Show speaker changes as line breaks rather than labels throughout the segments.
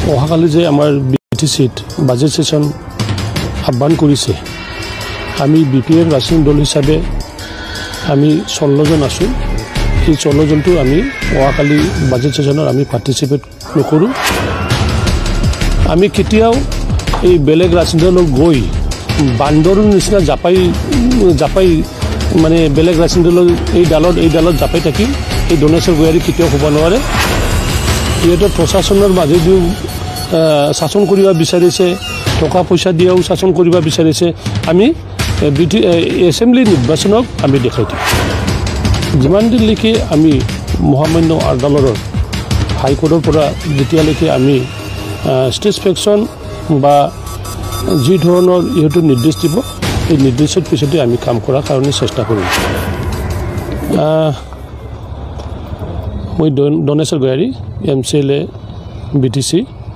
অহাকালি যে আমাৰ বিটিচিত বাজেট সেশন আহ্বান কৰিছে আমি বিপিএৰ ৰাজনৈতিক দল হিচাপে আমি 16 জন আছো এই 16 জনটো আমি অহাকালি বাজেট সেশনৰ আমি পাৰ্টিসিপেট নকৰো আমি কেতিয়াও এই বেলেগ ৰাজনৈতিক দল গৈ বান্দৰৰ নিচিনা জাপাই মানে বেলেগ ৰাজনৈতিক দল এই ডালত জাপাই থাকিম এই ডনেশ্যন গয়াৰি কেতিয়াও হ'ব নোৱাৰে ইহঁতে প্ৰশাসনৰ মাজেদি শাসন কৰিব বিচাৰিছে টকা পইচা দিয়াও শাসন কৰিব বিচাৰিছে আমি এছেম্বলি নিৰ্বাচনক আমি দেখাই দিম যিমান দিনলৈকে আমি মহামান্য আদালতৰ হাইকোৰ্টৰ পৰা যেতিয়ালৈকে আমি ষ্টেট ফেকশ্যন বা যি ধৰণৰ ইহঁতে নিৰ্দেশ দিব এই নিৰ্দেশৰ পিছতে আমি কাম কৰাৰ কাৰণে চেষ্টা কৰিম মই ডনেশ্বৰ গয়াৰী MCLA BTC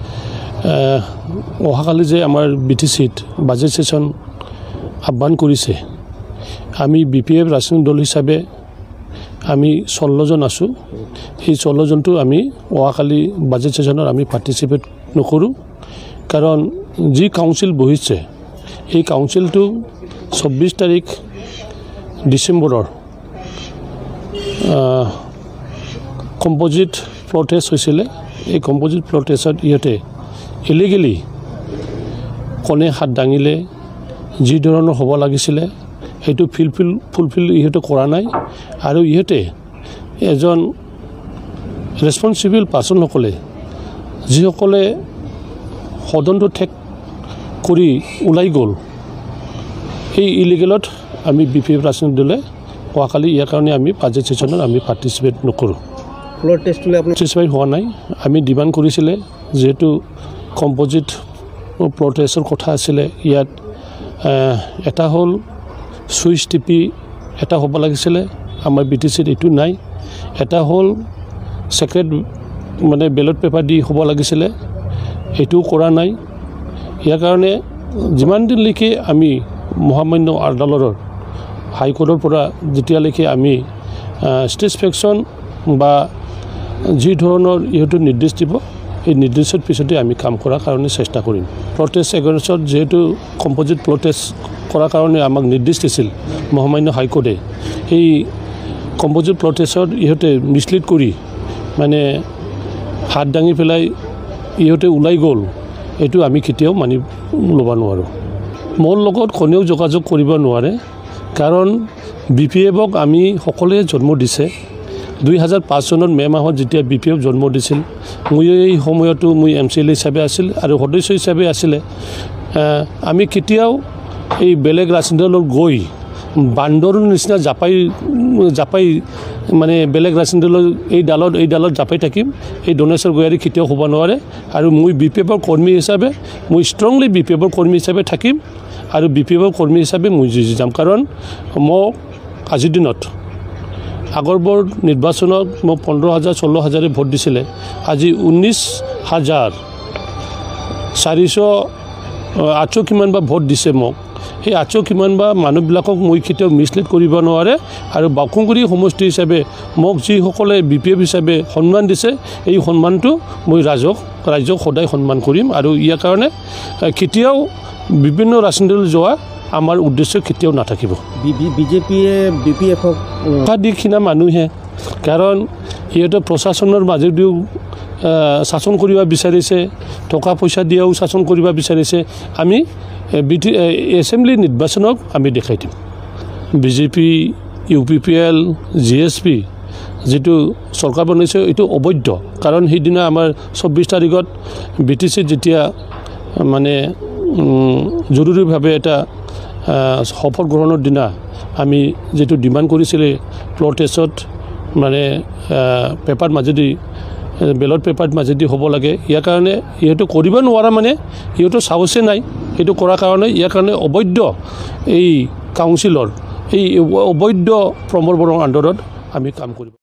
অহাকালি যে আমাৰ BTCত বাজেট সেশন আহ্বান কৰিছে আমি বিপিএফ ৰাজনৈতিক দল হিচাপে আমি 16 জন আছো এই 16 জনটো আমি অহাকালি বাজেট সেশনৰ আমি পাৰ্টিসিপেট নকৰো কাৰণ যি কাউন্সিল বহিছে এই কাউন্সিলটো 24 তাৰিখ ডিসেম্বৰৰ কম্পোজিট প্ৰটেষ্ট হৈছিল এই কম্পোজিট প্ৰটেষ্টত ইহঁতে ইলিগেলি কোনে হাত দাঙিলে যি ধৰণৰ হ'ব লাগিছিলে সেইটো ফুলফিল ইহঁতে কৰা নাই আৰু ইহঁতে এজন ৰেসপন্সিবল পাৰ্সনসকলে যিসকলে সদনটো ঠেক কৰি ওলাই গ'ল এই ইলিগেলত আমি বিপিএফ ৰাজনৈতিক দলে অহাকালি ইয়াৰ কাৰণে আমি বাজেট সেশনত আমি পাৰ্টিসিপেট নকৰোঁ ফ্লোৰ টেষ্টলৈ আপুনি চেষ্টাই হোৱা নাই আমি ডিমান্ড কৰিছিলে যেহেতু কম্পোজিট প্ৰটেষ্টৰ কথা আছিলে ইয়াত এটা হ'ল সুইচ টিপি এটা হ'ব লাগিছিলে আমাৰ BTCত এইটো নাই এটা হ'ল সেক্ৰেট মানে বেলট পেপাৰ দি হ'ব লাগিছিলে এইটো কৰা নাই ইয়াৰ কাৰণে যিমান দিনলৈকে আমি মহামান্য আদালতৰ হাইকোৰ্টৰ পৰা যেতিয়ালৈকে আমি ষ্টেট ফেকশ্যন বা যি ধৰণৰ ইহঁতে নিৰ্দেশ দিব এই নিৰ্দেশৰ পিছতে আমি কাম কৰাৰ কাৰণে চেষ্টা কৰিম প্ৰটেষ্ট এগেইনষ্টত যেহেতু কম্পোজিট প্ৰটেষ্ট কৰাৰ কাৰণে আমাক নিৰ্দেশ দিছিল মহামান্য হাইকোৰ্টে এই কম্পোজিট প্ৰটেষ্টত ইহঁতে মিছলিড কৰি মানে হাত দাঙি পেলাই ইহঁতে ওলাই গ'ল এইটো আমি কেতিয়াও মানি ল'ব নোৱাৰোঁ মোৰ লগত কোনেও যোগাযোগ কৰিব নোৱাৰে কাৰণ বিপিএফক আমি সকলোৱে জন্ম দিছে 2005 চনত মে মাহত যেতিয়া বিপিএফ জন্ম দিছিল মই এই সময়তো মই MCLA হিচাপে আছিল আৰু সদস্য হিচাপে আছিলে আমি কেতিয়াও এই বেলেগ ৰাজনৈতিক দলত গৈ বান্দৰৰ নিচিনা জাপাই মানে বেলেগ ৰাজনৈতিক দল এই ডালত জাপাই থাকিম এই ডনেশ্বৰ গয়াৰি কেতিয়াও হ'ব নোৱাৰে আৰু মই বিপিএফৰ কৰ্মী হিচাপে মই ষ্ট্ৰংলি বিপিএফৰ কৰ্মী হিচাপে থাকিম আৰু বিপিএফৰ কৰ্মী হিচাপে মই যুঁজি যাম কাৰণ মোক আজিৰ দিনত আগৰবৰ নিৰ্বাচনত মোক 15,000 16,000 ভোট দিছিলে আজি 19,408 কিমান বা ভোট দিছে মোক এই 800 কিমান বা মানুহবিলাকক মই কেতিয়াও মিছলিড কৰিব নোৱাৰে আৰু বাকুংগুৰি সমষ্টি হিচাপে মোক যিসকলে বিপিএফ হিচাপে সন্মান দিছে এই সন্মানটো মই ৰাইজক সদায় সন্মান কৰিম আৰু ইয়াৰ কাৰণে কেতিয়াও বিভিন্ন ৰাজনৈতিক দল যোৱা আমাৰ উদ্দেশ্য কেতিয়াও নাথাকিব বিজেপিয়ে বিপিএফক দিখিনা মানুহে কাৰণ ইহঁতে প্ৰশাসনৰ মাজেদিও শাসন কৰিব বিচাৰিছে টকা পইচা দিয়াও শাসন কৰিব বিচাৰিছে আমি এছেম্বলি নিৰ্বাচনক আমি দেখাই দিম বিজেপি UPPL GSP যেটো চৰকাৰ বনাইছে এইটো অবৈধ কাৰণ সেইদিনা আমাৰ 24 তাৰিখত BTC যেতিয়া মানে জৰুৰীভাৱে এটা শপথ গ্ৰহণৰ দিনা আমি যেটো ডিমান্ড কৰিছিলে প্ৰটেষ্টত মানে পেপাৰ মাজেদি বেলট পেপাৰ মাজেদি হ'ব লাগে ইয়াৰ কাৰণে ইহঁতে কৰিব নোৱাৰা মানে ইহঁতে সাহসে নাই এইটো কৰাৰ কাৰণে ইয়াৰ কাৰণে অবৈধ এই কাউন্সিলৰ এই অবৈধ প্ৰমৰ্বনৰ আণ্ডাৰত আমি কাম কৰিব